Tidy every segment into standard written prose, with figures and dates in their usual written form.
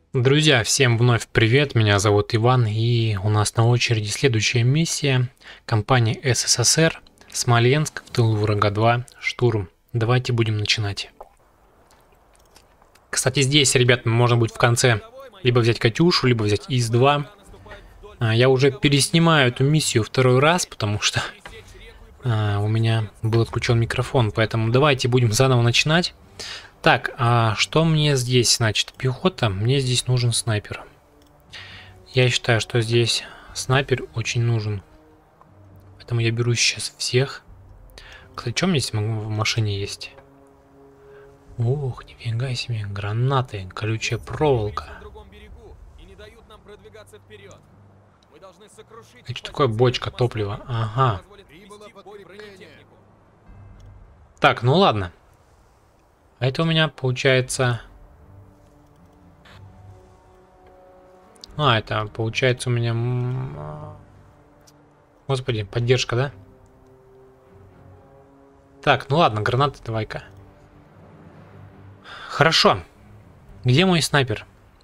Друзья, всем вновь привет, меня зовут Иван, и у нас на очереди следующая миссия. Компания СССР, Смоленск, в тылу врага 2, штурм. Давайте будем начинать. Кстати, здесь, ребят, можно будет в конце либо взять Катюшу, либо взять ИС-2. Я уже переснимаю эту миссию второй раз, потому что у меня был отключен микрофон, поэтому давайте будем заново начинать. Так, а что мне здесь, значит, пехота? Мне здесь нужен снайпер. Я считаю, что здесь снайпер очень нужен. Поэтому я беру сейчас всех. Кстати, что у меня здесь в машине есть? Ох, нифига себе, гранаты, колючая проволока. Это что такое бочка топлива? Ага. Так, ну ладно. А это у меня получается... это получается у меня... Господи, поддержка, да? Так, ну ладно, гранаты давай-ка. Хорошо. Где мой снайпер?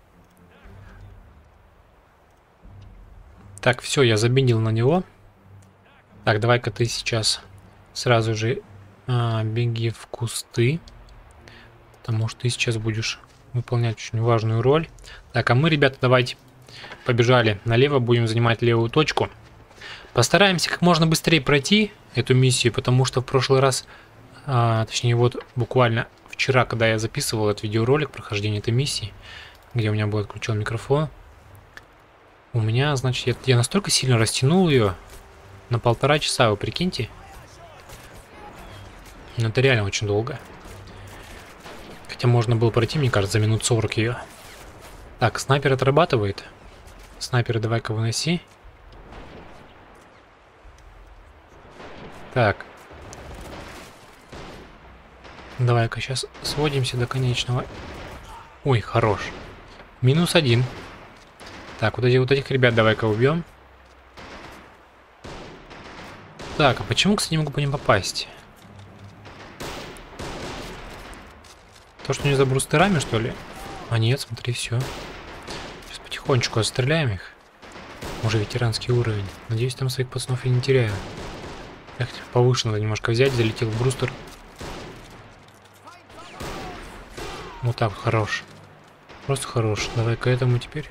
Так, все, я забиндил на него. Так, давай-ка ты сейчас сразу же беги в кусты. Потому что ты сейчас будешь выполнять очень важную роль. Так, а мы, ребята, давайте побежали налево, будем занимать левую точку. Постараемся как можно быстрее пройти эту миссию, потому что в прошлый раз, точнее вот буквально вчера, когда я записывал этот видеоролик прохождения этой миссии, где у меня был отключен микрофон, у меня, значит, я настолько сильно растянул ее на 1,5 часа, вы прикиньте. Но это реально очень долго. Хотя можно было пройти, мне кажется, за минут 40 ее. Так, снайпер отрабатывает. Снайпера давай-ка выноси. Так. Давай-ка сейчас сводимся до конечного. Ой, хорош. -1. Так, вот этих ребят давай-ка убьем. Так, а почему, кстати, не могу по ним попасть? То, что не за брустерами, что ли? А нет, смотри, все. Сейчас потихонечку отстреляем их. Уже ветеранский уровень. Надеюсь, там своих пацанов я не теряю. Эх, повыше надо немножко взять. Залетел в брустер. Вот так, хорош. Просто хорош. Давай к этому теперь.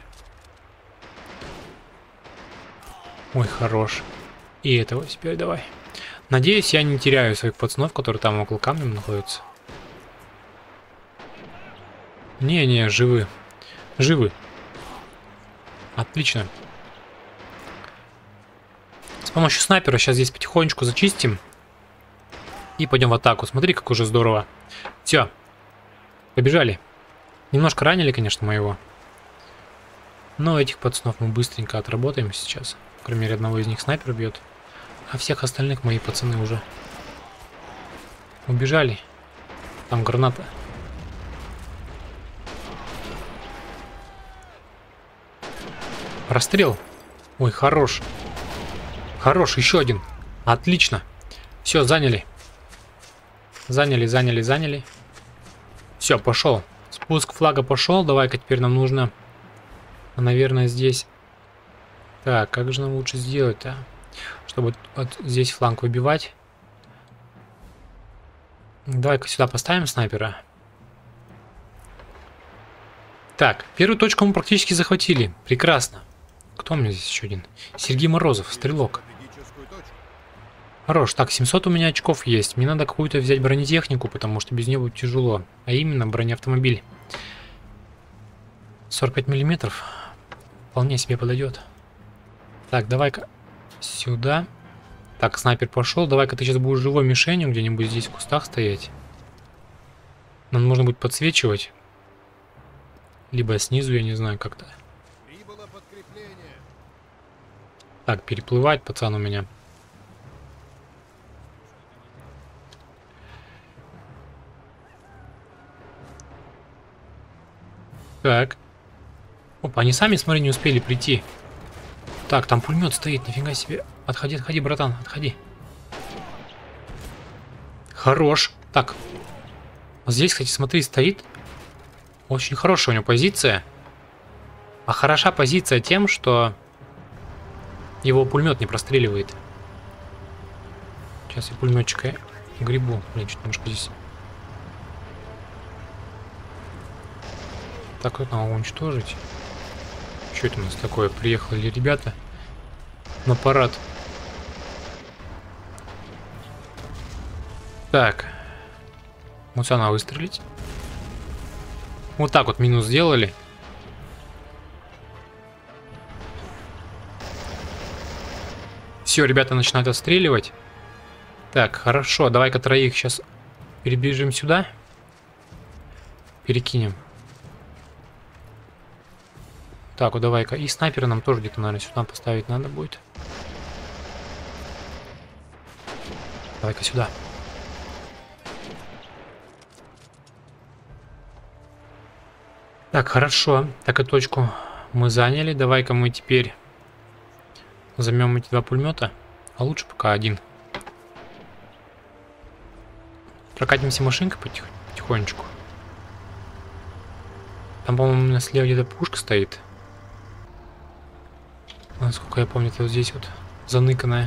Ой, хорош. И этого теперь давай. Надеюсь, я не теряю своих пацанов, которые там около камня находятся. Не-не, живы. Живы. Отлично. С помощью снайпера сейчас здесь потихонечку зачистим. И пойдем в атаку. Смотри, как уже здорово. Все. Побежали. Немножко ранили, конечно, моего. Но этих пацанов мы быстренько отработаем сейчас. Кроме мере, одного из них снайпер бьет. А всех остальных мои пацаны уже убежали. Там граната. Расстрел. Ой, хорош. Хорош, еще один. Отлично. Все, заняли. Заняли. Все, пошел. Спуск флага пошел. Давай-ка теперь нам нужно, наверное, здесь... Так, как же нам лучше сделать-то? Чтобы вот здесь фланг выбивать. Давай-ка сюда поставим снайпера. Так, первую точку мы практически захватили. Прекрасно. Кто у меня здесь еще один? Сергей Морозов, стрелок. Хорош. Так, 700 у меня очков есть. Мне надо какую-то взять бронетехнику, потому что без нее будет тяжело. А именно бронеавтомобиль. 45 миллиметров. Вполне себе подойдет. Так, давай-ка сюда. Так, снайпер пошел. Давай-ка ты сейчас будешь живой мишенью где-нибудь здесь в кустах стоять. Нам нужно будет подсвечивать. Либо снизу, я не знаю, как-то. Так, переплывает пацан у меня. Так. Опа, они сами, смотри, не успели прийти. Так, там пулемет стоит, нифига себе. Отходи, отходи, братан, отходи. Хорош. Так. Вот здесь, кстати, смотри, стоит. Очень хорошая у него позиция. А хороша позиция тем, что его пулемет не простреливает. Сейчас я пулеметчика грибу. Блин, что немножко здесь. Так, вот надо уничтожить. Что это у нас такое? Приехали ребята на парад. Так. Вот сюда надо выстрелить. Вот так вот минус сделали. Все, ребята начинают отстреливать. Так, хорошо. Давай-ка троих сейчас перебежим сюда. Перекинем. Так, вот давай-ка. И снайпера нам тоже где-то, наверное, сюда поставить надо будет. Давай-ка сюда. Так, хорошо. Так, и точку мы заняли. Давай-ка мы теперь займем эти два пулемета. А лучше пока один. Прокатимся машинкой потихонечку. Там, по-моему, у нас слева где-то пушка стоит. Насколько я помню, это вот здесь вот заныканная.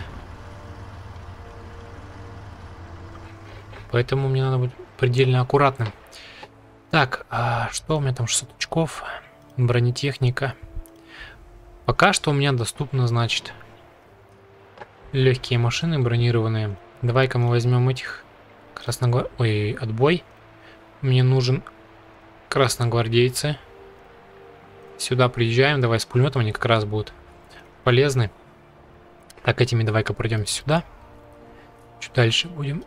Поэтому мне надо быть предельно аккуратным. Так, а что у меня там? 600 очков. Бронетехника. Пока что у меня доступно, значит, легкие машины бронированные. Давай-ка мы возьмем этих Ой, отбой. Мне нужен красногвардейцы. Сюда приезжаем. Давай с пулеметом, они как раз будут полезны. Так, этими давай-ка пройдемся сюда. Чуть дальше будем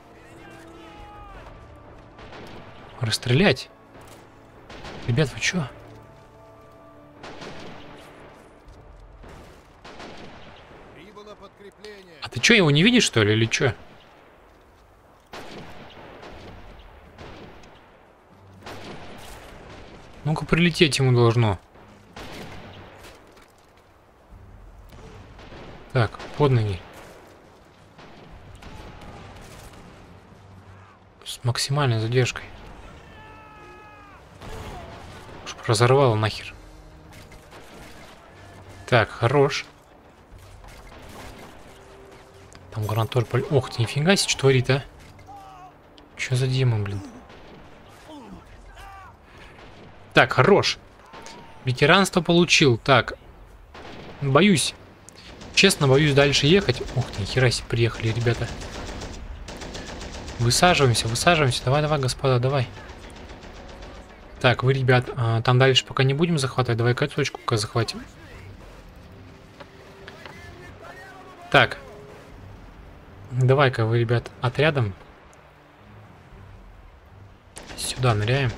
расстрелять. Ребят, вы чё? А ты чё, его не видишь, что ли, или чё? Ну-ка, прилететь ему должно. Так, под ноги. С максимальной задержкой. Чтоб разорвало нахер. Так, хорош. Там гранатор... Ох ты, нифига себе, что творит, а? Что за демон, блин? Так, хорош. Ветеранство получил. Так. Боюсь. Честно, боюсь дальше ехать. Ух ты, нихера себе приехали, ребята. Высаживаемся, высаживаемся. Давай, давай, господа, давай. Так, вы, ребят, там дальше пока не будем захватывать. Давай-ка эту точку пока захватим. Так. Давай-ка вы, ребят, отрядом. Сюда ныряем.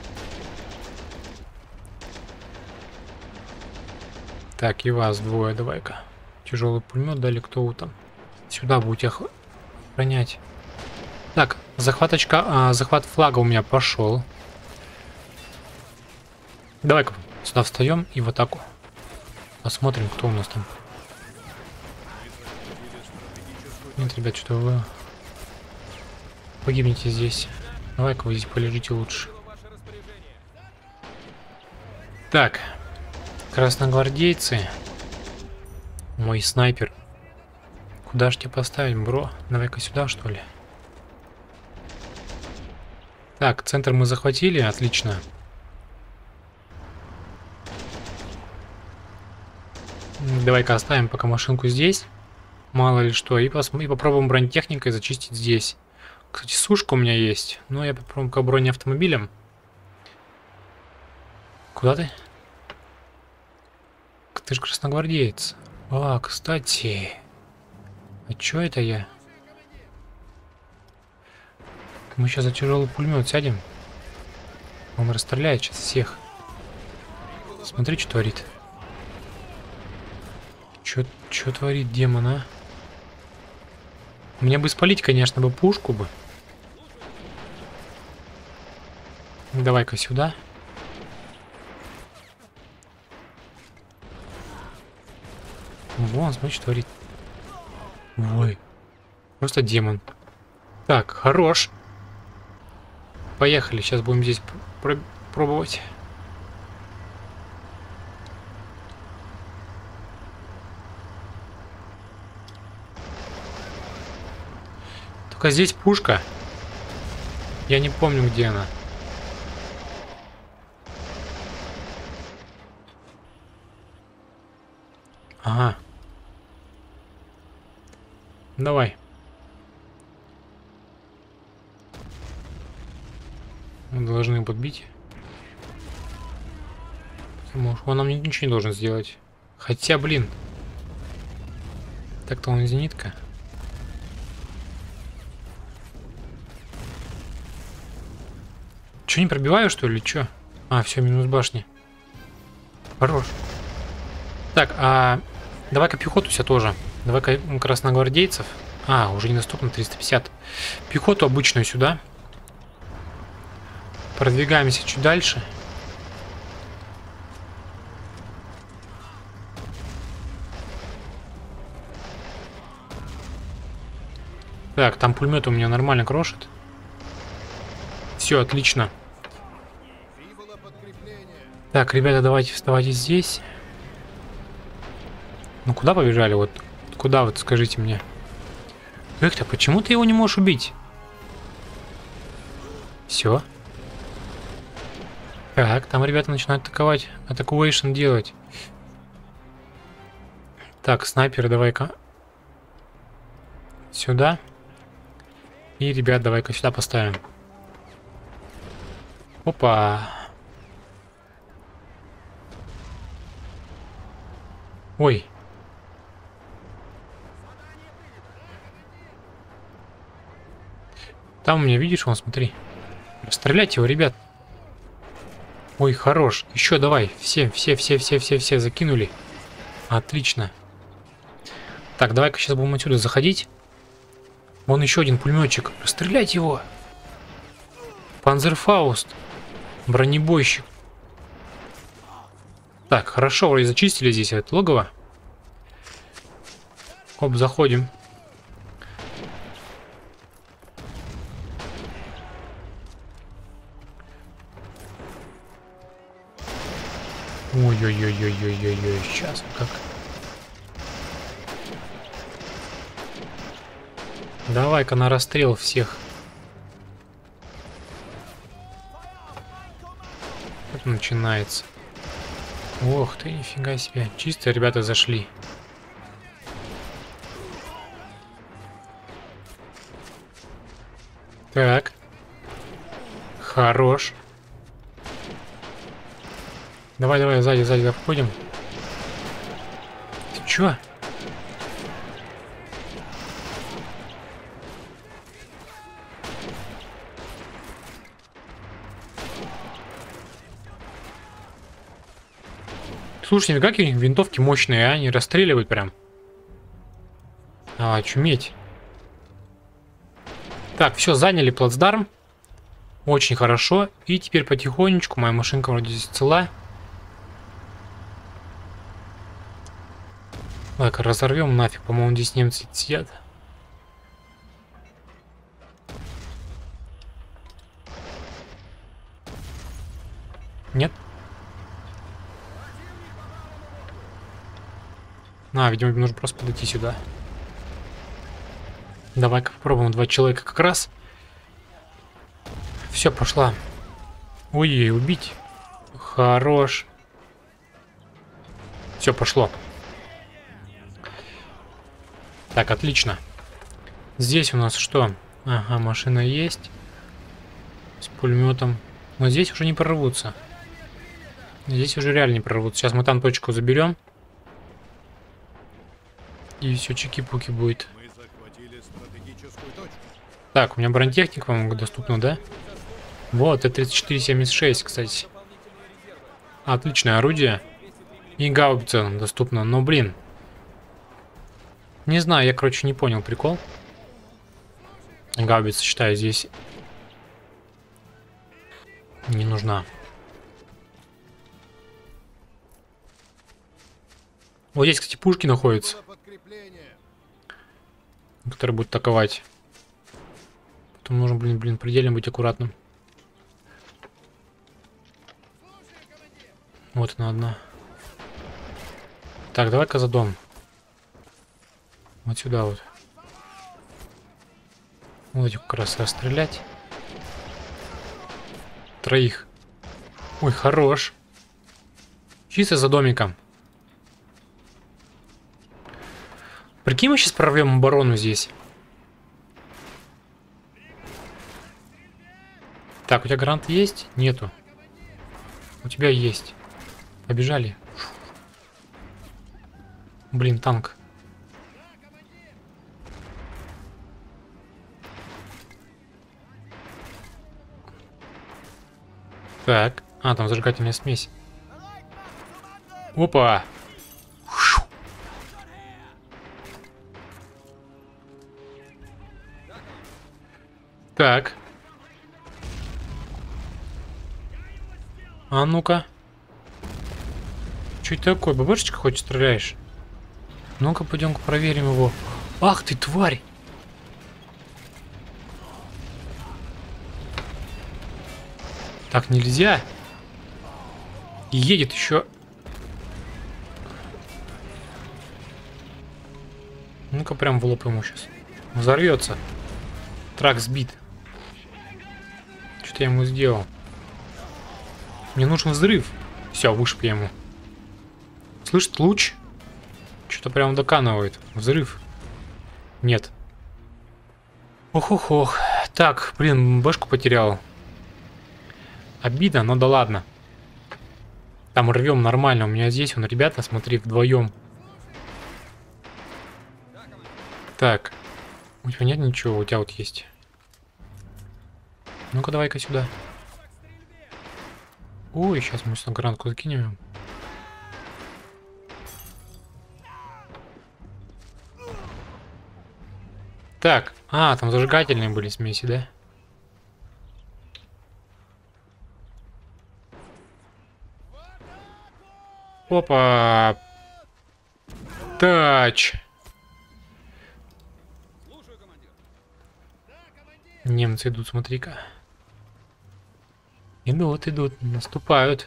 Так, и вас двое, давай-ка. Тяжелый пулемет дали, кто вы там? Сюда будете охранять. Так, захват флага у меня пошел. Давай-ка сюда встаем и в атаку. Посмотрим, кто у нас там. Нет, ребят, что вы погибнете здесь. Давай-ка вы здесь полежите лучше. Так. Красногвардейцы. Мой снайпер. Куда ж тебе поставить, бро? Давай-ка сюда, что ли? Так, центр мы захватили. Отлично. Давай-ка оставим пока машинку здесь. Мало ли что. И попробуем бронетехникой зачистить здесь. Кстати, сушка у меня есть. Но я попробую пока бронеавтомобилем. Куда ты? Ты же красногвардеец. А, кстати. А чё это я? Мы сейчас за тяжелый пулемет сядем. Он расстреляет сейчас всех. Смотри, что творит. Чё творит демон, а? Мне бы спалить, конечно, бы пушку бы. Давай-ка сюда. Вон, смотри, что творит. Ой. Просто демон. Так, хорош. Поехали. Сейчас будем здесь пробовать. Только здесь пушка. Я не помню, где она. Ага. Давай. Мы должны подбить. Потому что он нам ничего не должен сделать. Хотя, блин. Так-то он зенитка. Че, не пробиваю, что ли? Че? А, все, минус башни. Хорош. Так, а давай-ка пехоту себя тоже. Давай-ка красногвардейцев. А, уже недоступно 350. Пехоту обычную сюда. Продвигаемся чуть дальше. Так, там пулемет у меня нормально крошит. Все, отлично. Так, ребята, давайте вставайте здесь. Ну куда побежали? Вот куда, вот скажите мне. Эх-то, почему ты его не можешь убить? Все. Так, там ребята начинают атаковать. Атакуэйшн делать. Так, снайперы давай-ка сюда. И, ребят, давай-ка сюда поставим. Опа. Ой. Там у меня, видишь, вон, смотри. Расстрелять его, ребят. Ой, хорош. Еще давай. Все закинули. Отлично. Так, давай-ка сейчас будем отсюда заходить. Вон еще один пулеметчик. Расстрелять его. Панзерфауст. Бронебойщик. Так, хорошо, вроде зачистили здесь это логово. Оп, заходим. Ой-ой-ой-ой-ой-ой-ой, сейчас как. Давай-ка на расстрел всех. Вот начинается. Ох ты, нифига себе. Чисто ребята зашли. Так. Хорош. Давай, сзади заходим. Ты чё? Слушай, как у них винтовки мощные, а? Они расстреливают прям. А, чуметь. Так, все, заняли плацдарм. Очень хорошо. И теперь потихонечку, моя машинка вроде здесь цела. Так, разорвем нафиг, по-моему, здесь немцы сидят. Нет? А, видимо, нужно просто подойти сюда. Давай-ка попробуем. 2 человека как раз. Все, пошла. Ой, убить. Хорош. Все, пошло. Так, отлично. Здесь у нас что? Ага, машина есть. С пулеметом. Но здесь уже не прорвутся. Здесь уже реально не прорвутся. Сейчас мы там точку заберем. И все, чики-пуки будет. Так, у меня бронетехника, по-моему, доступна, да? Вот, это 3476, кстати. Отличное орудие. И гаубица доступна. Но, блин. Не знаю, я, короче, не понял прикол. Гаубица, считаю, здесь не нужна. Вот здесь, кстати, пушки находятся, которые будут атаковать. Потом нужно, блин, предельно быть аккуратным. Вот она одна. Так, давай-ка за дом. Вот сюда вот. Вот этих как раз расстрелять. Троих. Ой, хорош. Чисто за домиком. Прикинь, мы сейчас прорвем оборону здесь. Так, у тебя грант есть? Нету. У тебя есть. Побежали. Блин, танк. Так. А, там зажигательная смесь. Опа! Так. А ну-ка. Что это такое? ББшечка хоть стреляешь? Ну-ка, пойдем-ка проверим его. Ах ты, тварь! Так нельзя. И едет еще. Ну-ка, прям в лоб ему сейчас. Взорвется. Трак сбит. Что-то я ему сделал. Мне нужен взрыв. Все, вышиб я ему. Слышит луч? Что-то прям доканывает. Взрыв. Нет. Ох-ох-ох. Так, блин, бэшку потерял. Обидно, но да ладно. Там рвем нормально. У меня здесь, вон, ребята, смотри, вдвоем. Так. У тебя нет ничего, у тебя вот есть. Ну-ка, давай-ка сюда. Ой, сейчас мы сюда гранатку закинем. Так, там зажигательные были смеси, да? Опа! Тач! Немцы идут, смотри-ка. Идут, идут, наступают.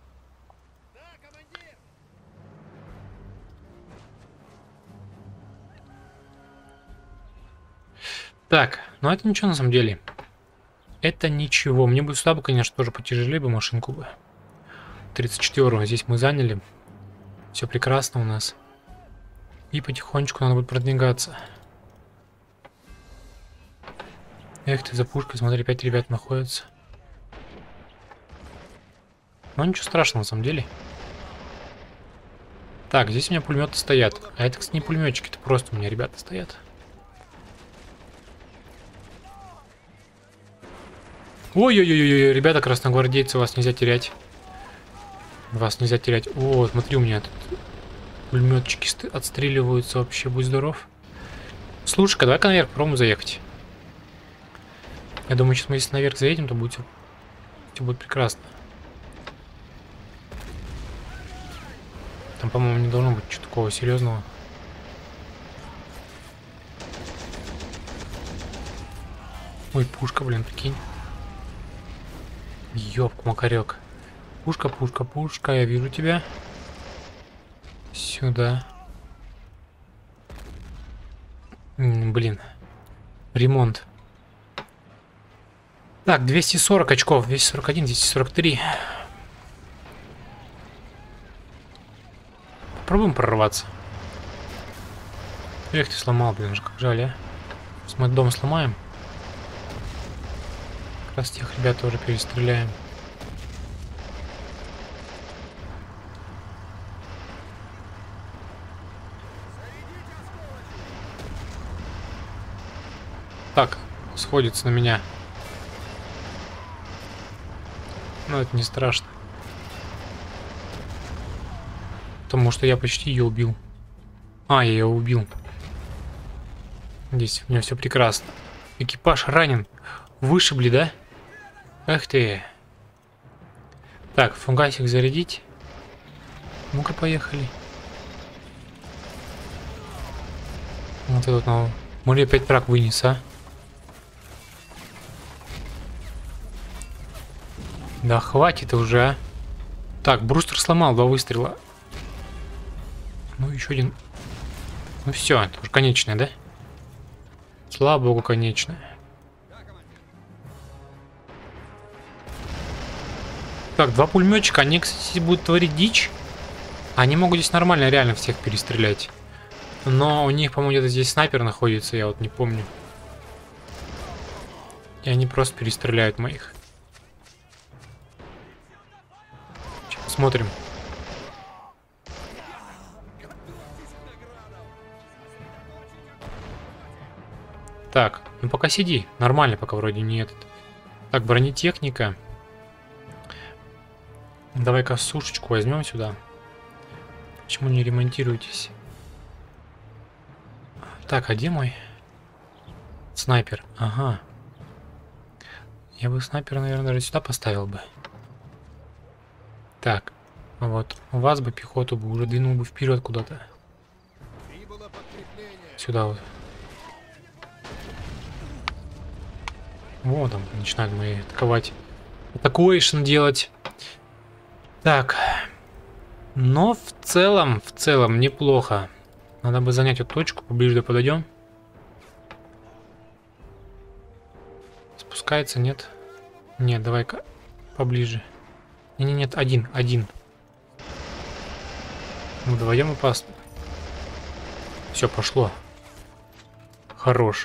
Так, ну это ничего на самом деле. Это ничего. Мне бы сюда, конечно, тоже потяжелее бы машинку бы. 34-ю здесь мы заняли. Все прекрасно у нас. И потихонечку надо будет продвигаться. Эх ты, за пушкой, смотри, 5 ребят находятся. Но ничего страшного на самом деле. Так, здесь у меня пулеметы стоят. А это, кстати, не пулеметчики, это просто у меня ребята стоят. Ой-ой-ой, ребята красногвардейцы, вас нельзя терять. Вас нельзя терять. О, смотри, у меня тут пулеметчики отстреливаются вообще, будь здоров. Слушай-ка, давай-ка наверх попробуем заехать. Я думаю, сейчас мы если наверх заедем, то будет все будет прекрасно. Там, по-моему, не должно быть ничего такого серьезного. Ой, пушка, блин, прикинь. Ёбка, макарек. Пушка, пушка, пушка, я вижу тебя. Сюда. Блин. Ремонт. Так, 240 очков, 241, 243. Попробуем прорваться. Эх, ты сломал, блин, как жаль, а. Мы дом сломаем. Как раз тех ребят тоже перестреляем. Так, сходится на меня. Но это не страшно. Потому что я почти ее убил. Я ее убил. Здесь у меня все прекрасно. Экипаж ранен. Вышибли, да? Эх ты. Так, фугасик зарядить. Ну-ка, поехали. Вот этот, ну, может, опять трак вынес, а? Да хватит уже, а. Так, брустер сломал, 2 выстрела. Ну, еще один. Ну все, это уже конечное, да? Слава богу, конечное. Так, два пулеметчика, они, кстати, будут творить дичь. Они могут здесь нормально, реально всех перестрелять. Но у них, по-моему, где-то здесь снайпер находится, я вот не помню. И они просто перестреляют моих. Сейчас посмотрим. Так, ну пока сиди. Нормально, пока вроде не этот. Так, бронетехника. Давай-ка сушечку возьмем сюда. Почему не ремонтируетесь? Так, а где мой снайпер? Ага. Я бы снайпера, наверное, даже сюда поставил бы. Так, вот. У вас бы пехоту бы уже двинул бы вперед куда-то. Сюда вот. Вот там начинают мои атаковать. Атакуэйшн делать. Так. Но в целом неплохо. Надо бы занять эту точку, поближе подойдем. Спускается, нет? Нет, давай-ка поближе. Нет, один. Ну, вдвоем опасно. Все, пошло. Хорош.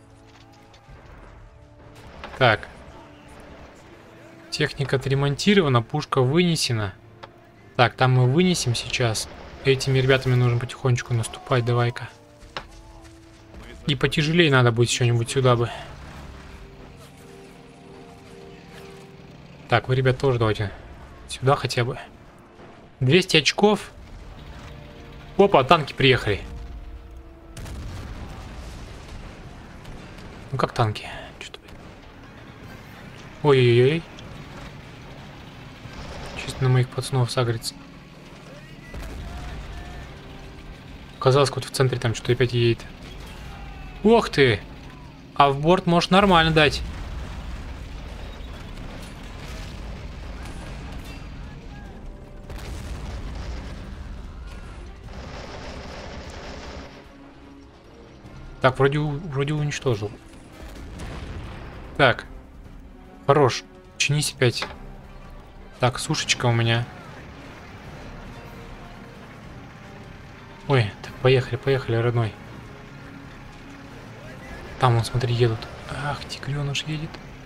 Так. Техника отремонтирована, пушка вынесена. Так, там мы вынесем сейчас. Этими ребятами нужно потихонечку наступать, давай-ка. И потяжелее надо будет что-нибудь сюда бы. Так, вы, ребят, тоже давайте сюда хотя бы. 200 очков. Опа, танки приехали. Ну как танки? Ой-ой-ой. Чисто на моих пацанов сагрится. Казалось, вот в центре там что-то опять едет. Ох ты! А в борт может нормально дать. Так, вроде уничтожил. Так. Хорош. Чинись опять. Так, сушечка у меня. Ой, так, поехали, родной. Там, вон, смотри, едут. Ах, тигреныш едет.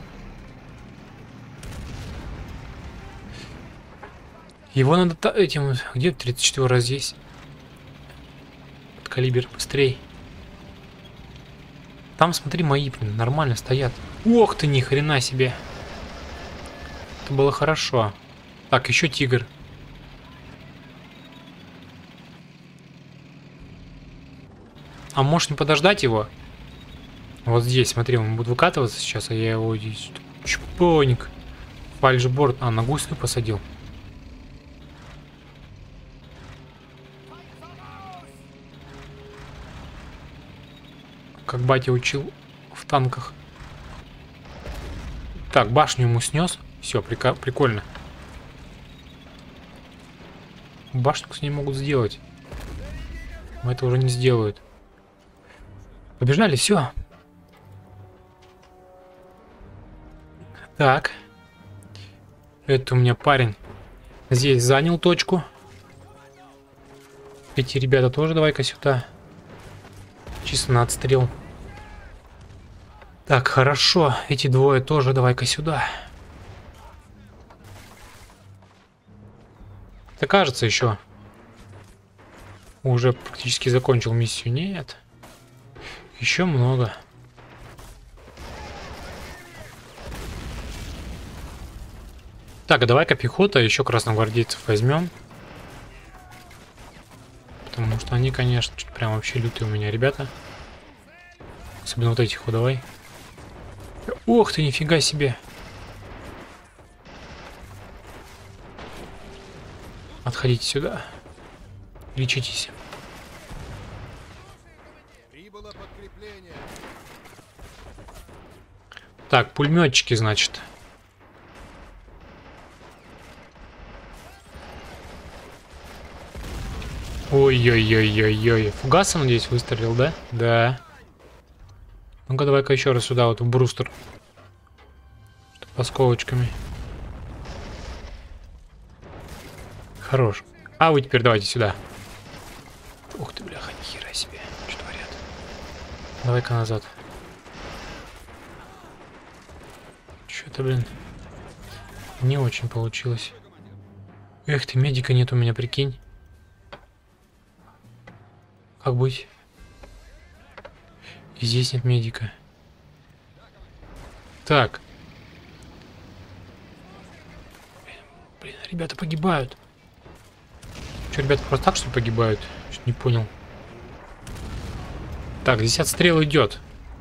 Его надо этим... Где 34 здесь? Под калибр, быстрей. Там, смотри, мои, блин, нормально стоят. Ох ты, ни хрена себе. Это было хорошо. Так, еще тигр. А можешь не подождать его? Вот здесь, смотри, он будет выкатываться сейчас, а я его здесь... Чпоник. Фальшборд. А, на гусью посадил. Как батя учил в танках. Так, башню ему снес. Все, прикольно. Башню, кстати, не могут сделать. Но это уже не сделают. Побежали, все. Так. Это у меня парень здесь занял точку. Эти ребята тоже давай-ка сюда. Чисто на отстрел. Так, хорошо. Эти двое тоже давай-ка сюда. Это кажется еще. Уже практически закончил миссию. Нет. Еще много. Так, а давай-ка пехота, еще красногвардейцев возьмем. Потому что они, конечно, прям вообще лютые у меня ребята. Особенно вот этих вот давай. Ох ты, нифига себе. Отходите сюда. Лечитесь. Так, пулеметчики, значит. Ой-ой-ой-ой-ой. Фугасом, надеюсь, выстрелил, да? Да. Ну-ка, давай-ка еще раз сюда, вот в брустер. С осколочками. Хорош. А вы теперь давайте сюда. Ух ты, бляха, нихера себе. Что творят? Давай-ка назад. Что-то, блин, не очень получилось. Эх ты, медика нет у меня, прикинь. Как быть? И здесь нет медика. Так. Блин, ребята погибают. Что, ребята просто так, что ли, погибают? Что-то не понял. Так, здесь отстрел идет.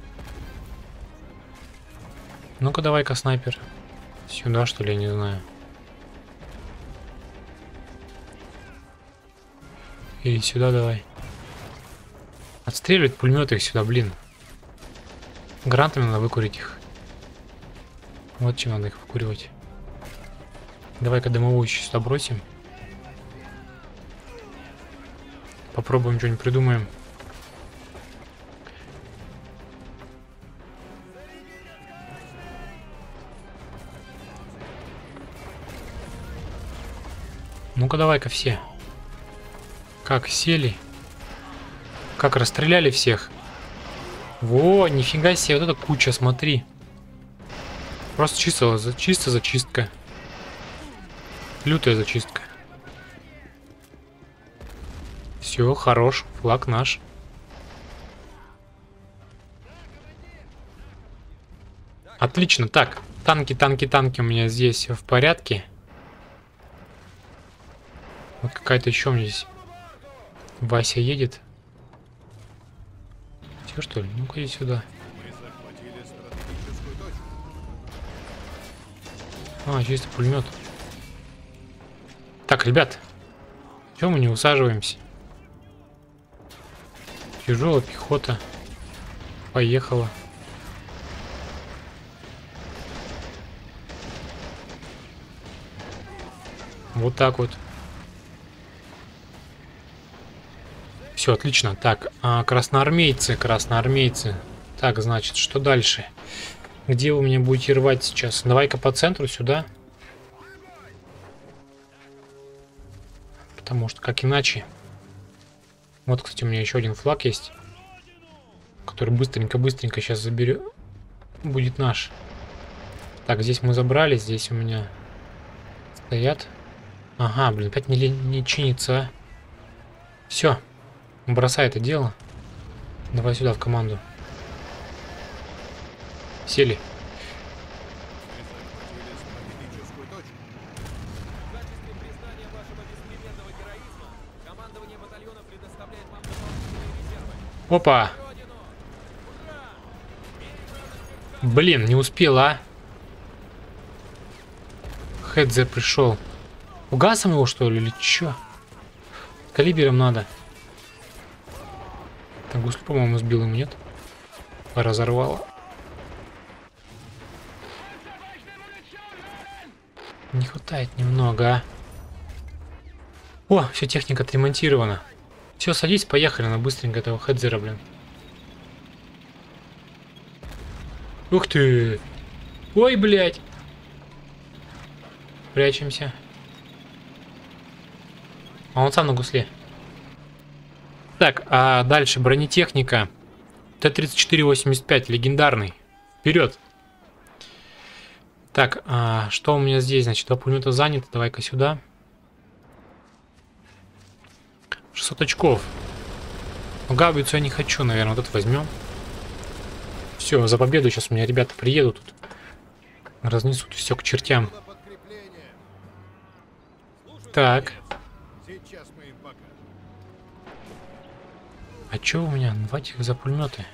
Ну-ка, давай-ка, снайпер. Сюда, что ли, я не знаю. Или сюда давай. Отстреливать пулеметы их сюда, блин. Гранатами надо выкурить их. Вот чем надо их выкуривать. Давай-ка дымовую еще сюда бросим. Попробуем что-нибудь придумаем. Ну-ка давай-ка все. Как сели. Как расстреляли всех. Во, нифига себе, вот эта куча, смотри. Просто чисто зачистка. Лютая зачистка. Все, хорош, флаг наш. Отлично, так, танки у меня здесь в порядке. Вот какая-то еще у меня здесь Вася едет. Все, что ли? Ну-ка иди сюда. А, чисто пулемет. Так, ребят, чего мы не усаживаемся? Тяжелая пехота. Поехала. Вот так вот. Все, отлично. Так, красноармейцы. Так, значит, что дальше? Где вы меня будете рвать сейчас? Давай-ка по центру сюда. Потому что как иначе. Вот, кстати, у меня еще один флаг есть. Который быстренько сейчас заберет. Будет наш. Так, здесь мы забрали. Здесь у меня стоят. Ага, блин, опять не чинится. Все. Бросай это дело. Давай сюда в команду. Сели. Опа! Блин, не успел, а? Хэдзе пришел. Угасом его, что ли, или чё? Калибером надо. Так, гуслю, по-моему, сбил ему, нет? Разорвало. Не хватает немного, а? О, все, техника отремонтирована. Все, садись, поехали на быстренько этого Хэдзера, блин. Ух ты! Ой, блядь! Прячемся. А он сам на гусле. Так, а дальше бронетехника. Т-34-85, легендарный. Вперед! Так, что у меня здесь? Значит, два пулемета заняты. Давай-ка сюда. 600 очков. Но гаубицу я не хочу, наверное. Вот это возьмем. Все, за победу сейчас у меня ребята приедут тут. Разнесут все к чертям. Так. А чё у меня? Давайте их за пулеметы.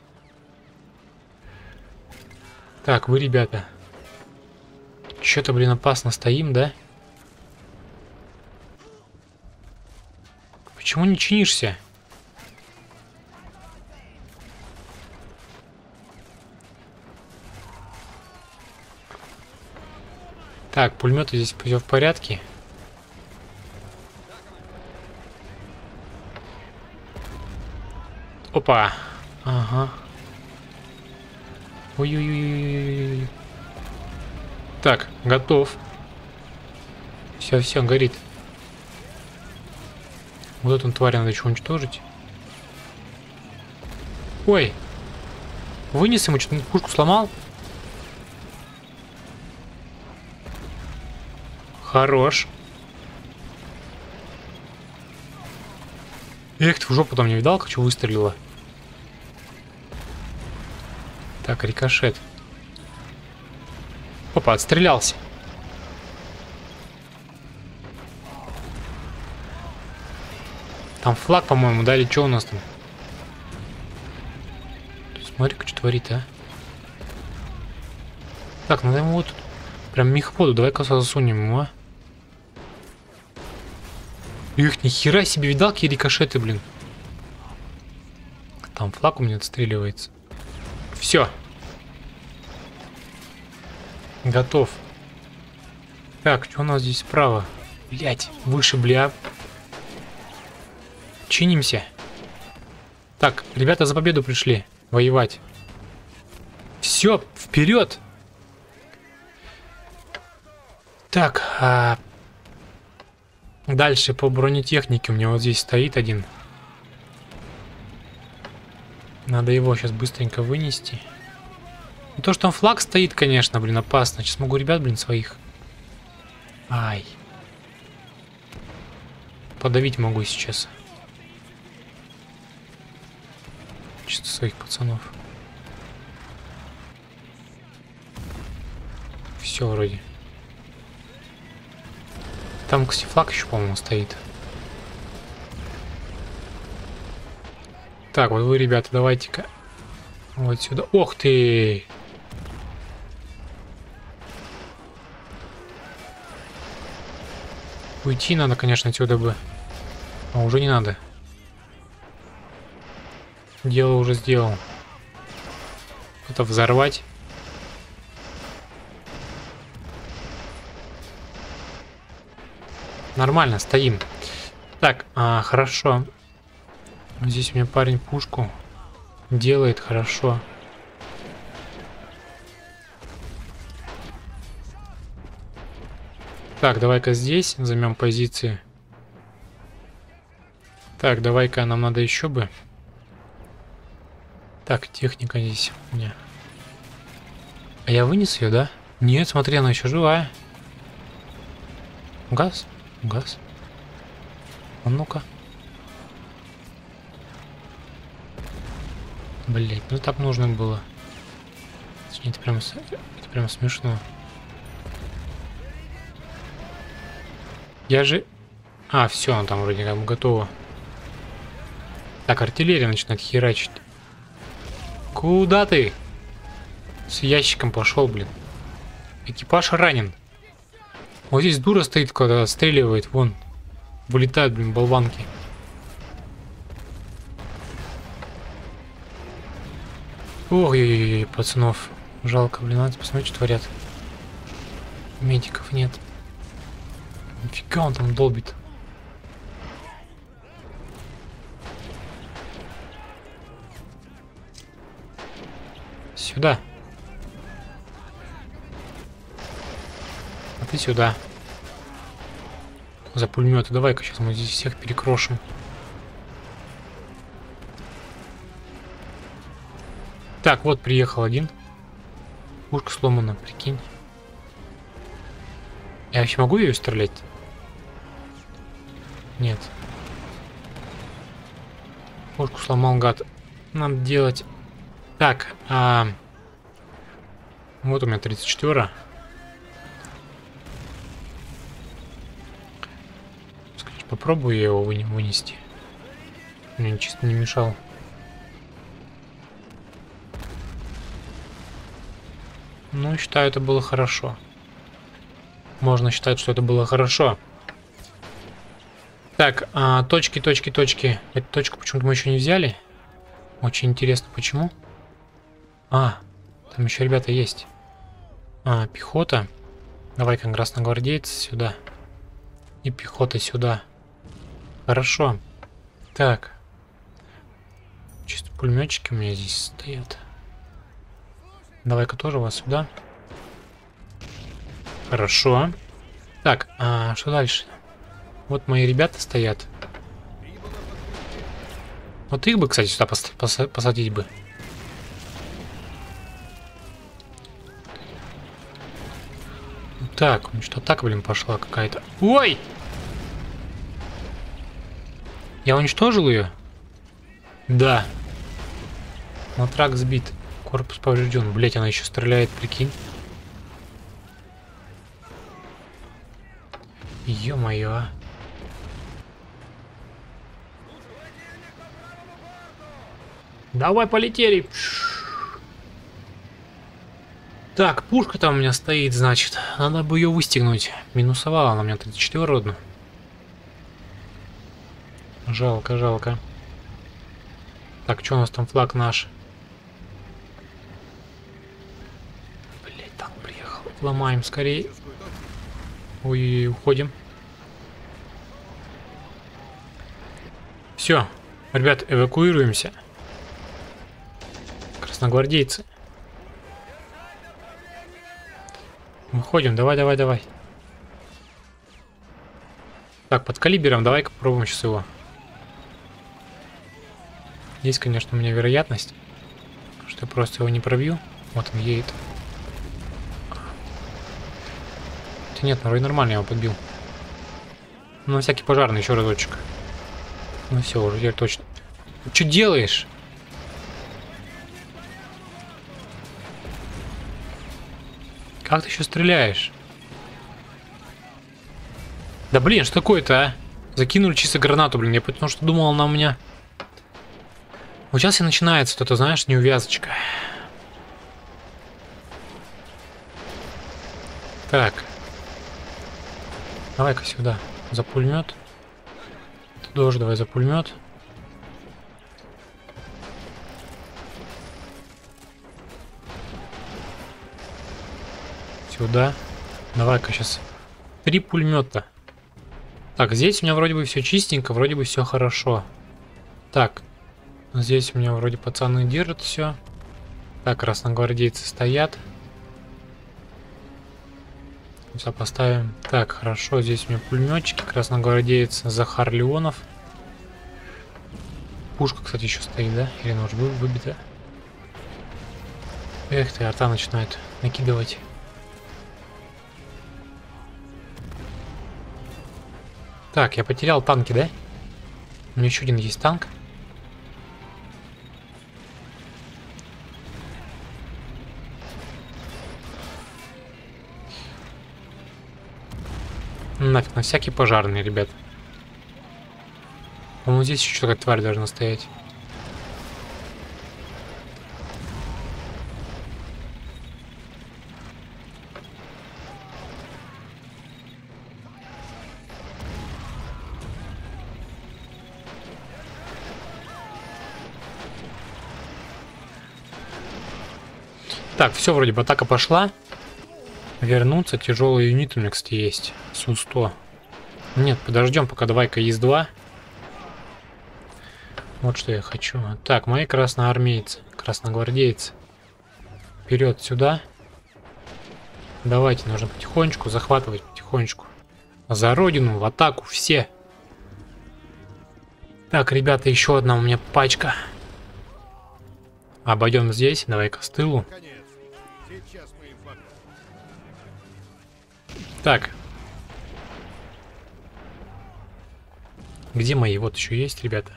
Так, вы, ребята. Чё-то, блин, опасно стоим, да? Почему не чинишься? Так, пулеметы здесь все в порядке. Опа. Ага. Ой-ой-ой. Так, готов. Все, горит. Вот эту тварь надо еще уничтожить. Ой! Вынес ему, что-то пушку сломал. Хорош. Эх, ты в жопу там не видал, как что выстрелила? Так, рикошет. Опа, отстрелялся. Там флаг, по-моему, дали. Что у нас там? Смотри-ка, что творит, а. Так, надо ему вот тут прям мехводу. Давай-ка засунем ему, а. Их, нихера себе, видал, какие рикошеты, блин. Там флаг у меня отстреливается. Все. Готов. Так, что у нас здесь справа? Блять, выше, бля. Чинимся. Так, ребята за победу пришли воевать. Все, вперед. Так, дальше по бронетехнике у меня вот здесь стоит один. Надо его сейчас быстренько вынести. Ну, то, что там флаг стоит, конечно, блин, опасно. Сейчас могу ребят, блин, своих. Ай. Подавить могу сейчас. Чисто своих пацанов. Все вроде. Там, кстати, флаг еще, по-моему, стоит. Так, вот вы, ребята, давайте-ка вот сюда. Ох ты! Уйти надо, конечно, отсюда бы. А уже не надо. Дело уже сделал. Это взорвать. Нормально, стоим. Так, хорошо. Здесь у меня парень пушку делает хорошо. Так, давай-ка здесь займем позиции. Так, давай-ка нам надо еще бы. Так, техника здесь у меня. А я вынес ее, да? Нет, смотри, она еще живая. Газ? Газ. А ну-ка. Блять, ну так нужно было. Это прям смешно. Я же... А, все, она там вроде как бы готова. Так, артиллерия начинает херачить. Куда ты? С ящиком пошел, блин. Экипаж ранен. Вот здесь дура стоит, когда отстреливает. Вон. Вылетают, блин, болванки. Ой-ой-ой, пацанов. Жалко, блин, надо посмотреть, что творят. Медиков нет. Нифига он там долбит. Сюда. А ты сюда. За пулеметы. Давай-ка сейчас мы здесь всех перекрошим. Так, вот приехал один. Пушка сломана, прикинь. Я вообще могу ее стрелять? Нет. Пушку сломал, гад. Надо делать. Так, вот у меня 34. Попробую я его вынести. Мне чисто не мешал. Ну, считаю, это было хорошо. Можно считать, что это было хорошо. Так, точки. Эту точку почему-то мы еще не взяли. Очень интересно, почему. Там еще ребята есть. Пехота. Давай-ка красногвардейцы сюда. И пехота сюда. Хорошо. Так. Чисто пулеметчики у меня здесь стоят. Давай-ка тоже вас сюда. Хорошо. Так, что дальше? Вот мои ребята стоят. Вот их бы, кстати, сюда посадить бы. Так, ну что так, блин, пошла какая-то. Ой! Я уничтожил ее? Да. Матрак сбит. Корпус поврежден. Блять, она еще стреляет, прикинь. Ё-моё, а. Давай, полетели. Так, пушка там у меня стоит, значит. Надо бы ее выстегнуть. Минусовала она у меня 34 одну. Жалко, жалко. Так, что у нас там флаг наш? Блять, танк приехал. Ломаем скорее. Ой, уходим. Все, ребят, эвакуируемся. Красногвардейцы. Выходим, давай, давай, давай. Так, под калибером давай-ка попробуем сейчас его. Есть, конечно, у меня вероятность, что я просто его не пробью. Вот он едет. Хотя нет, вроде нормально я его подбил. Ну, на всякий пожарный еще разочек. Ну все, уже теперь точно. Ты что делаешь? Как ты еще стреляешь? Да блин, что такое-то, а? Закинули чисто гранату, блин. Я потому что думал, она у меня... Вот сейчас и начинается что-то, знаешь, неувязочка. Так. Давай-ка сюда. За пулемет. Ты тоже давай за пулемет. Сюда. Давай-ка сейчас. 3 пулемета. Так, здесь у меня вроде бы все чистенько, вроде бы все хорошо. Так. Здесь у меня вроде пацаны держат все. Так, красногвардейцы стоят. Все поставим. Так, хорошо. Здесь у меня пулеметчики. Красногвардеец Захар Леонов. Пушка, кстати, еще стоит, да? Или она уже выбита? Эх ты, арта начинает накидывать. Так, я потерял танки, да? У меня еще один есть танк. Нафиг, на всякий пожарный, ребят. По-моему, здесь еще какая-то тварь должна стоять. Так, все, вроде бы атака пошла. Вернуться. Тяжелые юниты у меня, кстати, есть. Су-100. Нет, подождем, пока давай-ка ИС-2. Вот что я хочу. Так, мои красноармейцы, красногвардейцы. Вперед сюда. Давайте, нужно потихонечку захватывать, потихонечку. За родину, в атаку, все. Так, ребята, еще одна у меня пачка. Обойдем здесь, давай-ка с тылу. Так. Где мои? Вот еще есть, ребята.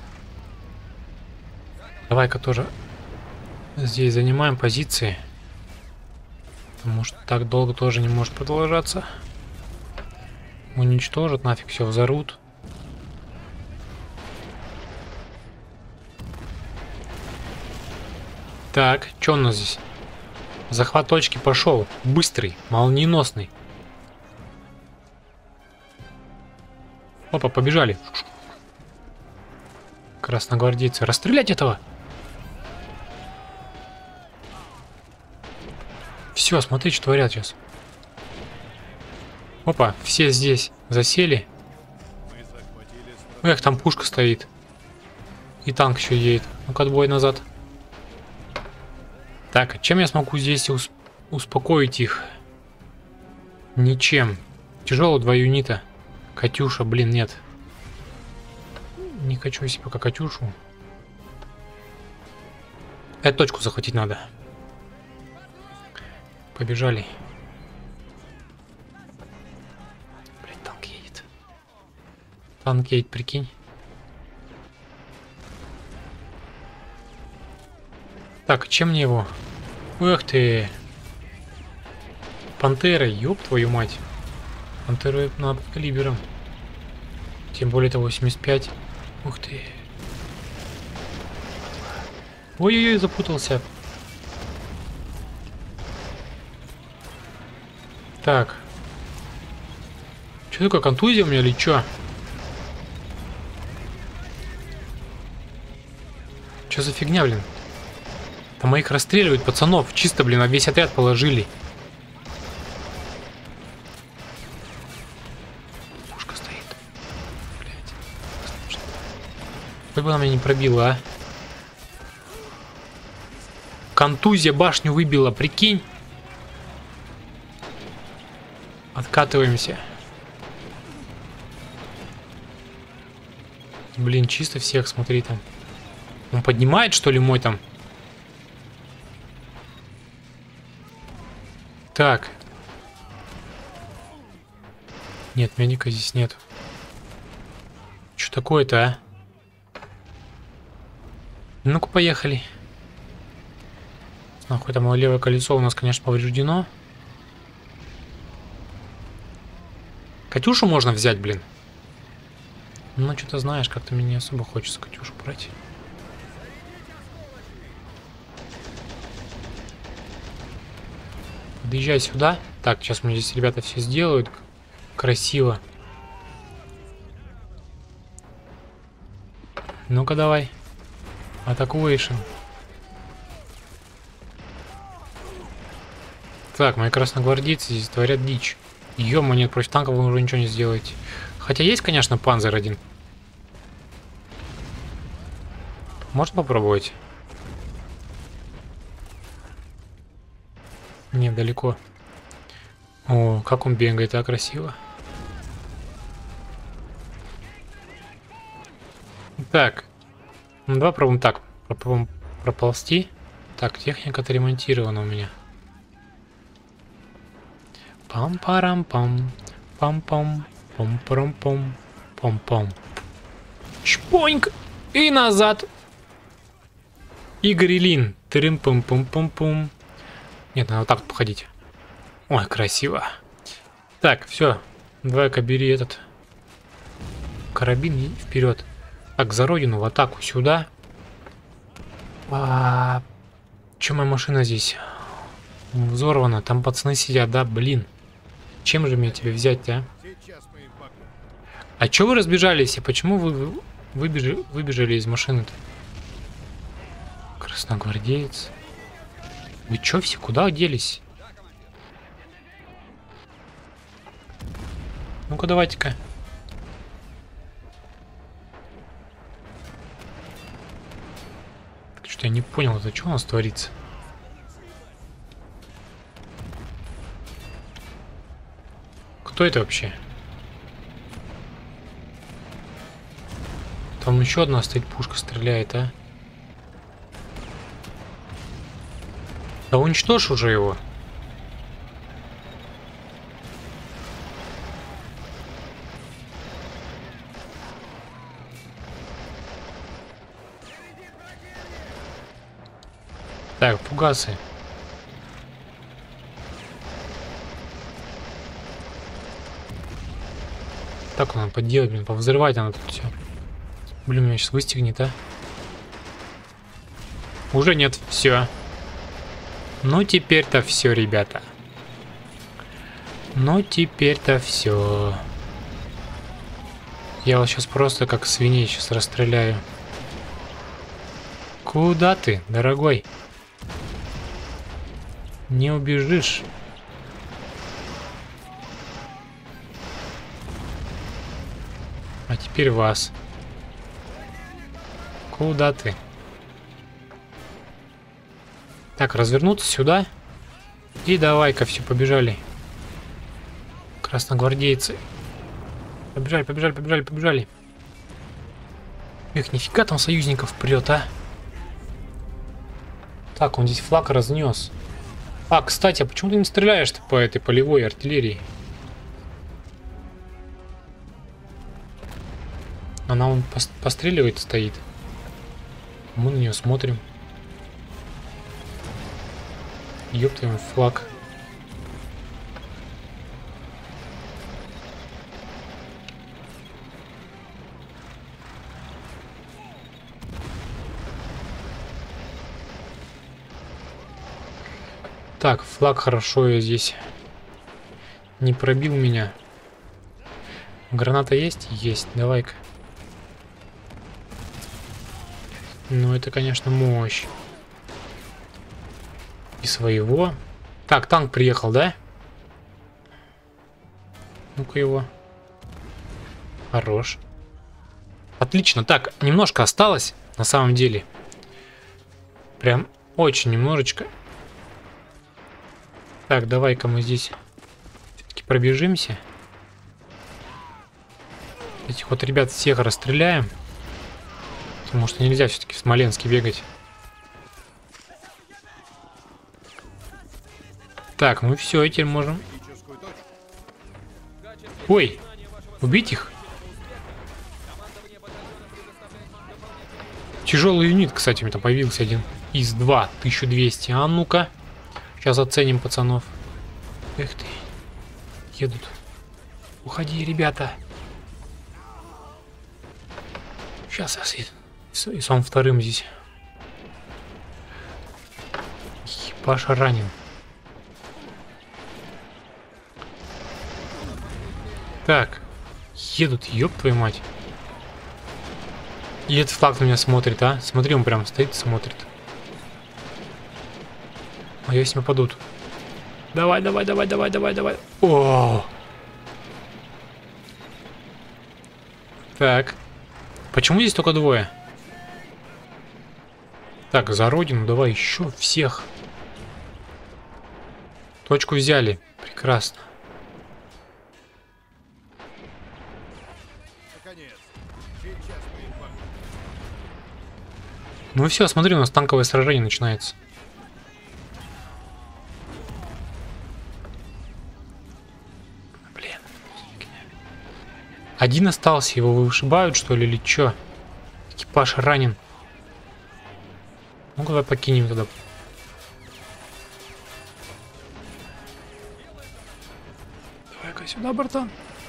Давай-ка тоже здесь занимаем позиции. Потому что так долго тоже не может продолжаться. Уничтожат, нафиг все взорвут. Так, что у нас здесь? Захват точки пошел. Быстрый, молниеносный. Опа, побежали. Красногвардейцы. Расстрелять этого! Все, смотри, что творят сейчас. Опа, все здесь засели. Эх, там пушка стоит. И танк еще едет. Ну-ка, отбой назад. Так, а чем я смогу здесь успокоить их? Ничем. Тяжело 2 юнита. Катюша, блин, нет. Не хочу себе пока Катюшу. Эту точку захватить надо. Побежали. Блять, танк едет. Танк едет, прикинь. Так, чем мне его? Эх ты. Пантера, ёб твою мать. Пантеру над калибром. Тем более это 85. Ух ты. Ой-ой-ой, запутался. Так. Что такое, контузия у меня или чё? Что за фигня, блин? Там моих расстреливают, пацанов. Чисто, блин, а весь отряд положили. Пушка стоит. Блять. Хоть бы она меня не пробила, а. Контузия башню выбила, прикинь. Откатываемся. Блин, чисто всех, смотри там. Он поднимает, что ли, мой там? Так. Нет, медика здесь нет. Что такое-то, а? Ну-ка, поехали. Нахуй там левое колесо у нас, конечно, повреждено. Катюшу можно взять, блин. Ну, что-то знаешь, как-то мне не особо хочется Катюшу брать. Подъезжай сюда. Так, сейчас мне здесь ребята все сделают. Красиво. Ну-ка, давай. Атакуэйшн. Так, мои красногвардейцы здесь творят дичь. Ё-моё, нет, против танков вы уже ничего не сделаете. Хотя есть, конечно, Панзер один. Можно попробовать? Нет, далеко. О, как он бегает, так красиво. Так. Ну, давай пробуем так. Попробуем проползти. Так, техника отремонтирована у меня. Пам-парам-пам. Пам-пам. Пам-парам-пам. Пам-пам. Чпоньк! И назад. Игорь Ильин. Трым-пам-пам-пам-пам. Нет, надо вот так походить. Ой, красиво. Так, все. Давай-ка бери этот карабин и вперед. Так, за родину, в атаку сюда. Че моя машина здесь? Взорвана, там пацаны сидят, да, блин. Чем же мне тебе взять-то, а? А че вы разбежались? И почему вы выбежали из машины-то? Красногвардеец. Вы чё все куда делись? Ну-ка, давайте-ка. Что-то я не понял, это что у нас творится? Кто это вообще? Там еще одна стоит, пушка стреляет, а? Да уничтожь уже его. Так, фугасы. Так надо поделать, блин, повзрывать надо тут все. Блин, меня сейчас выстегнет, а? Уже нет, все. Ну теперь-то все, ребята. Ну теперь-то все. Я вас сейчас просто как свиней сейчас расстреляю. Куда ты, дорогой? Не убежишь. А теперь вас. Куда ты? Так, развернуться сюда. И давай-ка все, побежали. Красногвардейцы. Побежали, побежали, побежали, побежали. Эх, нифига там союзников прет, а. Так, он здесь флаг разнес. А, кстати, а почему ты не стреляешь-то по этой полевой артиллерии? Она он постреливает, стоит. Мы на нее смотрим. Ёптаем флаг. Так, флаг хорошо, я здесь не пробил меня. Граната есть? Есть, давай-ка. Ну, это, конечно, мощь. И своего. Так, танк приехал, да? Ну-ка его. Хорош. Отлично. Так, немножко осталось, на самом деле. Прям очень немножечко. Так, давай-ка мы здесь все-таки пробежимся. Этих вот ребят всех расстреляем. Потому что нельзя все-таки в Смоленске бегать. Так, мы все, теперь можем... Ой, убить их? Тяжелый юнит, кстати, у меня там появился один. ИС-2, 1200. А ну-ка. Сейчас оценим пацанов. Эх ты. Едут. Уходи, ребята. Сейчас я и сам вторым здесь. Паша ранен. Так. Едут, ёб твою мать. И этот флаг на меня смотрит, а? Смотри, он прям стоит и смотрит. А я с ним падут. Давай, давай, давай, давай, давай, давай. О! Так. Почему здесь только двое? Так, за родину давай еще всех. Точку взяли. Прекрасно. Ну все, смотри, у нас танковое сражение начинается. Блин. Один остался, его вышибают, что ли, или чё? Экипаж ранен. Ну-ка, давай покинем туда. Давай-ка сюда, братан.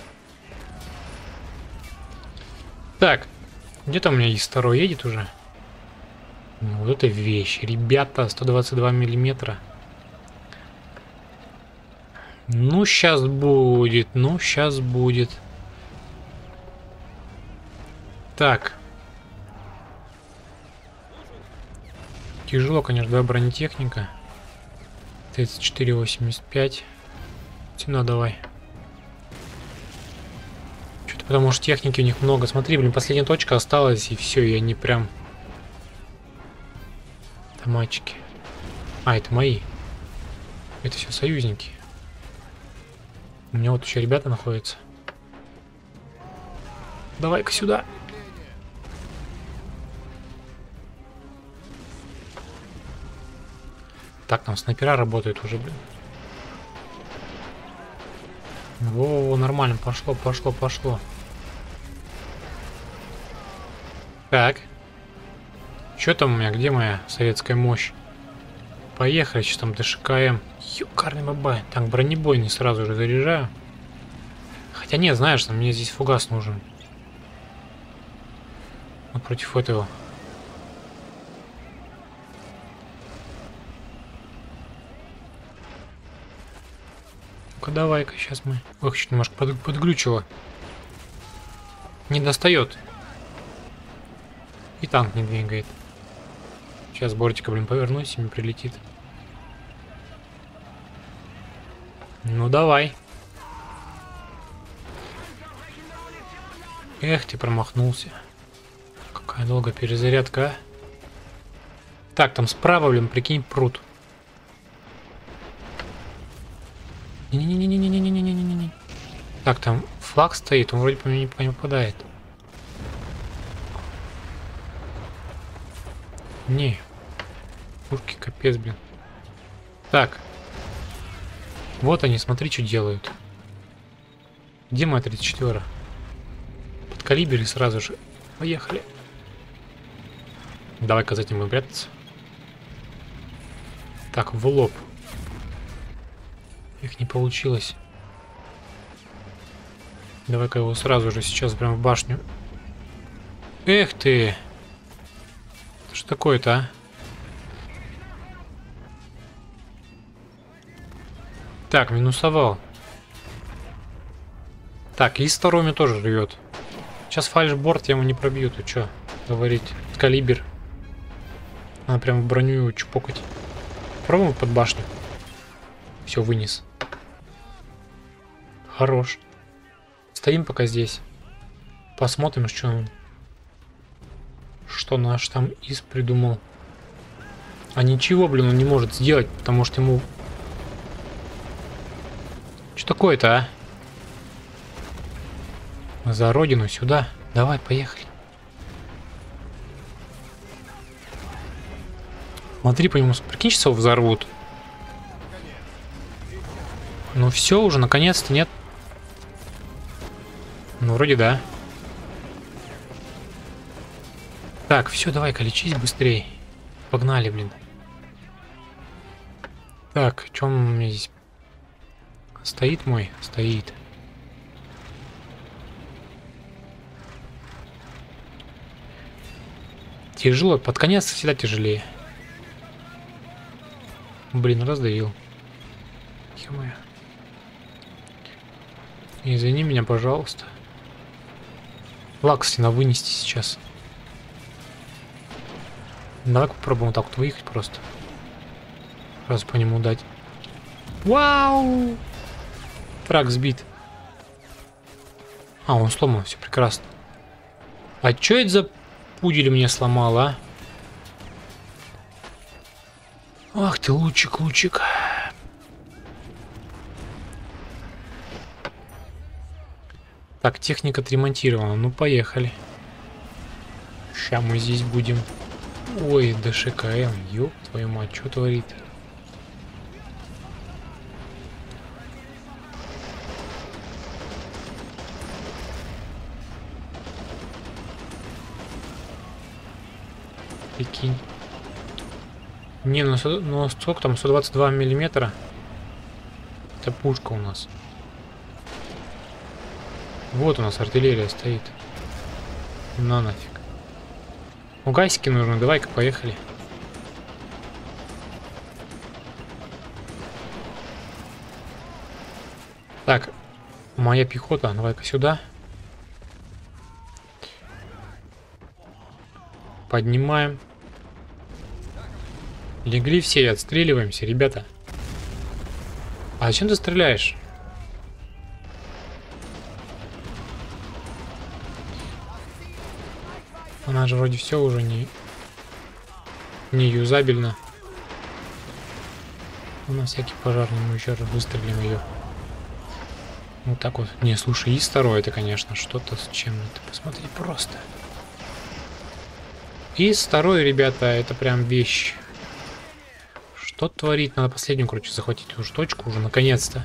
Так, где-то у меня есть второй едет уже. Вот это вещь, ребята, 122 миллиметра. Ну, сейчас будет, ну, сейчас будет. Так. Тяжело, конечно, да, бронетехника. 34,85. Цена давай. Что-то потому что техники у них много. Смотри, блин, последняя точка осталась, и все, и они прям... Мальчики. А, это мои. Это все союзники. У меня вот еще ребята находятся. Давай-ка сюда. Так, там снайпера работают уже, блин. Во, нормально, пошло, пошло, пошло. Так. Что там у меня? Где моя советская мощь? Поехали, сейчас там ДШКМ. Ёкарный бабай. Так, бронебойный сразу же заряжаю. Хотя нет, знаешь, мне здесь фугас нужен. Вот против этого. Ну-ка, давай-ка, сейчас мы... Ох, чуть немножко подглючило. Не достает. И танк не двигает. Сейчас бортика, блин, повернусь, и мне прилетит. Ну давай. Эх, ты промахнулся. Какая долгая перезарядка, а? Так, там справа, блин, прикинь, пруд. Не-не-не-не-не-не-не-не-не-не-не. Так, там флаг стоит, он вроде по мне не попадает. Не. Пушки капец, блин. Так. Вот они, смотри, что делают. Где моя 34? Подкалиберили сразу же. Поехали. Давай-ка за этим будем прятаться. Так, в лоб. Их не получилось. Давай-ка его сразу же сейчас прям в башню. Эх ты! Что такое-то, а? Так, минусовал. Так, и второй меня тоже живет. Сейчас фальшборд, я ему не пробью, ты чё говорить? Калибр. Надо прям в броню его чпокать. Пробуем под башню. Все, вынес. Хорош. Стоим пока здесь. Посмотрим, что наш там из придумал. А ничего, блин, он не может сделать, потому что ему... Что такое-то, а? За родину, сюда. Давай, поехали. Смотри, по нему, прикинь, часов взорвут. Ну все уже, наконец-то, нет? Ну, вроде да. Так, все, давай-ка лечись быстрее. Погнали, блин. Так, что у меня здесь? Стоит мой? Стоит. Тяжело, под конец всегда тяжелее. Блин, раздавил. Ё-моё. Извини меня, пожалуйста. Лакс надо вынести сейчас. Давай попробуем вот так вот выехать просто. Раз по нему дать. Вау! Фраг сбит. А, он сломан, все прекрасно. А чё это за пудель мне сломал, а? Ах ты, лучик, лучик. Так, техника отремонтирована. Ну, поехали. Ща мы здесь будем. Ой, ДШКМ, ёб твою мать, что творит? Прикинь. Не, ну сколько там, 122 миллиметра? Это пушка у нас. Вот у нас артиллерия стоит. На нафиг. Угасики нужно, давай-ка поехали. Так, моя пехота, давай-ка сюда. Поднимаем. Легли все и отстреливаемся, ребята. А зачем ты стреляешь? Она же вроде все уже не юзабельно. На всякий пожарный мы еще раз выстрелим ее. Вот так вот. Не, слушай, и второй это, конечно, что-то с чем-то. Посмотри, просто. И второй, ребята, это прям вещь. Что творить? Надо последнюю, короче, захватить уже точку уже, наконец-то.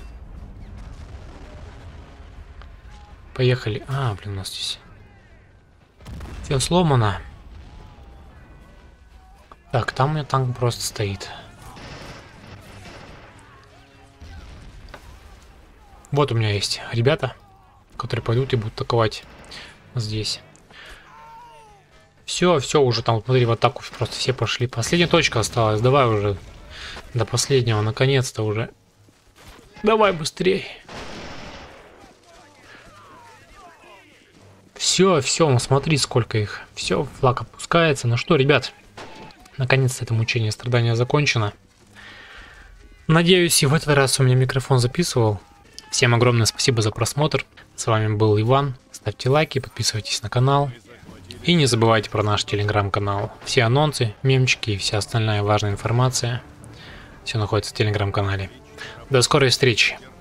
Поехали. А, блин, у нас здесь все сломано. Так, там у меня танк просто стоит. Вот у меня есть ребята, которые пойдут и будут атаковать здесь. Все уже там, смотри, в атаку просто все пошли. Последняя точка осталась. Давай уже до последнего, наконец-то уже. Давай быстрее. Все, смотри, сколько их. Все, флаг опускается. Ну что, ребят, наконец-то это мучение и страдание закончено. Надеюсь, и в этот раз у меня микрофон записывал. Всем огромное спасибо за просмотр. С вами был Иван. Ставьте лайки, подписывайтесь на канал. И не забывайте про наш телеграм-канал. Все анонсы, мемчики и вся остальная важная информация. Все находится в телеграм-канале. До скорой встречи.